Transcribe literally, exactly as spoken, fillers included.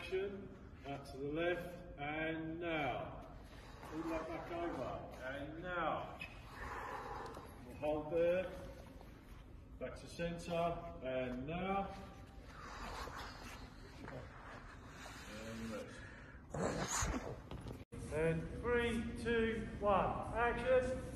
action, out to the left, and now. Pull that back over, and now. We'll hold there, back to centre, and now. And rest. And three, two, one, action.